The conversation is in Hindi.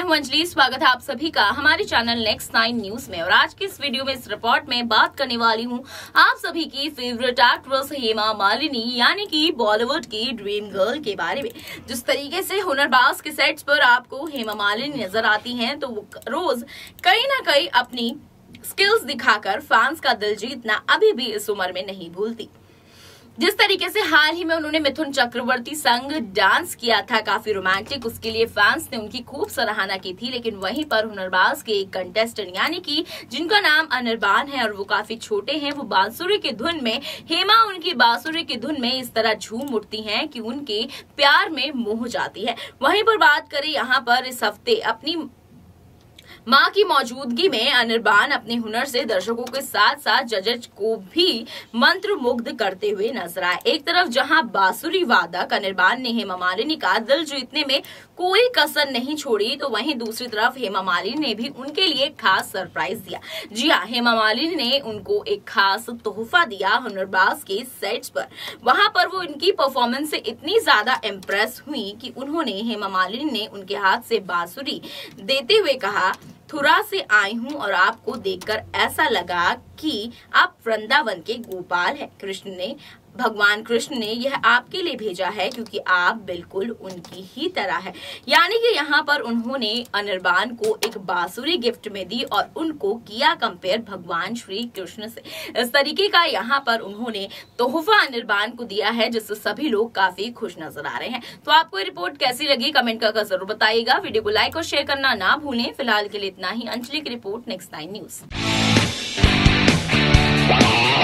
हूं अंजलि। स्वागत है आप सभी का हमारे चैनल नेक्स्ट 9 न्यूज में। और आज की इस वीडियो में इस रिपोर्ट में बात करने वाली हूं आप सभी की फेवरेट एक्ट्रेस हेमा मालिनी यानी कि बॉलीवुड की ड्रीम गर्ल के बारे में। जिस तरीके से हुनरबाज के सेट्स पर आपको हेमा मालिनी नजर आती हैं तो वो रोज कहीं ना कहीं अपनी स्किल्स दिखाकर फैंस का दिल जीतना अभी भी इस उम्र में नहीं भूलती। जिस तरीके से हाल ही में उन्होंने मिथुन चक्रवर्ती संग डांस किया था, काफी रोमांटिक, उसके लिए फैंस ने उनकी खूब सराहना की थी। लेकिन वहीं पर हुनरबाज के एक कंटेस्टेंट यानी कि जिनका नाम अनिर्बान है और वो काफी छोटे हैं, वो बांसुरी की धुन में हेमा उनकी बांसुरी की धुन में इस तरह झूम उठती हैं कि उनके प्यार में मोह जाती है। वहीं पर बात करें यहाँ पर इस हफ्ते अपनी मां की मौजूदगी में अनिर्बान अपने हुनर से दर्शकों के साथ साथ जजेस को भी मंत्रमुग्ध करते हुए नजर आए। एक तरफ जहां बांसुरी वादक अनिर्बान ने हेमा मालिनी का दिल जीतने में कोई कसर नहीं छोड़ी, तो वहीं दूसरी तरफ हेमा मालिनी ने भी उनके लिए खास सरप्राइज दिया। जी हाँ, हेमा मालिनी ने उनको एक खास तोहफा दिया हुनरबाज के सेट्स पर। वहां पर वो इनकी परफॉर्मेंस से इतनी ज्यादा इम्प्रेस हुई कि उन्होंने हेमा मालिनी ने उनके हाथ से बांसुरी देते हुए कहा, थुरा से आई हूँ और आपको देखकर ऐसा लगा कि आप वृंदावन के गोपाल हैं। भगवान कृष्ण ने यह आपके लिए भेजा है क्योंकि आप बिल्कुल उनकी ही तरह है। यानी कि यहाँ पर उन्होंने अनिर्बान को एक बांसुरी गिफ्ट में दी और उनको किया कंपेयर भगवान श्री कृष्ण से। इस तरीके का यहाँ पर उन्होंने तोहफा अनिर्बान को दिया है, जिससे सभी लोग काफी खुश नजर आ रहे हैं। तो आपको ये रिपोर्ट कैसी लगी कमेंट करके जरूर बताइएगा। वीडियो को लाइक और शेयर करना ना भूलें। फिलहाल के लिए इतना ही। अंजलि की रिपोर्ट, नेक्स्ट 9 न्यूज।